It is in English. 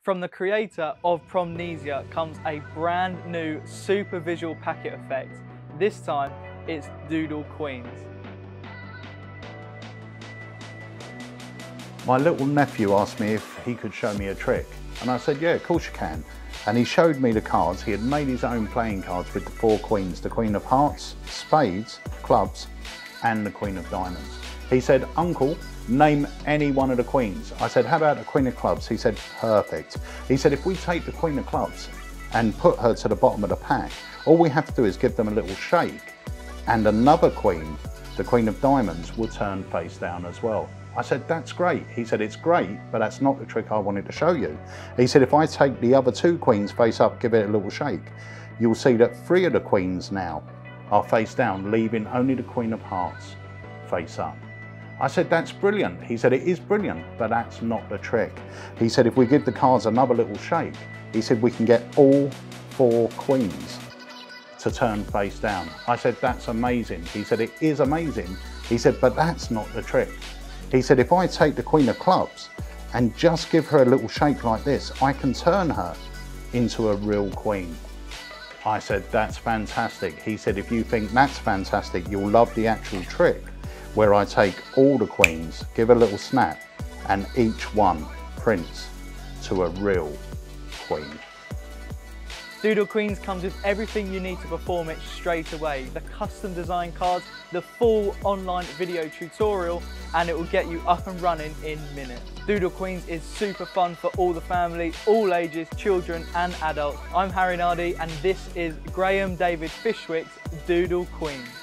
From the creator of Promnesia comes a brand new super visual packet effect. This time it's Doodle Queens. My little nephew asked me if he could show me a trick, and I said, yeah, of course you can. And he showed me the cards. He had made his own playing cards with the 4 queens, the Queen of Hearts, Spades, Clubs, and the Queen of Diamonds. He said, Uncle, name any one of the queens. I said, how about the Queen of Clubs? He said, perfect. He said, if we take the Queen of Clubs and put her to the bottom of the pack, all we have to do is give them a little shake, and another queen, the Queen of Diamonds, will turn face down as well. I said, that's great. He said, it's great, but that's not the trick I wanted to show you. He said, if I take the other 2 queens face up, give it a little shake, you'll see that 3 of the queens now are face down, leaving only the Queen of Hearts face up. I said, that's brilliant. He said, it is brilliant, but that's not the trick. He said, if we give the cards another little shake, he said, we can get all 4 queens to turn face down. I said, that's amazing. He said, it is amazing. He said, but that's not the trick. He said, if I take the Queen of Clubs and just give her a little shake like this, I can turn her into a real queen. I said, that's fantastic. He said, if you think that's fantastic, you'll love the actual trick where I take all the queens, give a little snap, and each one prints to a real queen. Doodle Queens comes with everything you need to perform it straight away. The custom design cards, the full online video tutorial, and it will get you up and running in minutes. Doodle Queens is super fun for all the family, all ages, children and adults. I'm Harry Nardi and this is Graham David Fishwick's Doodle Queens.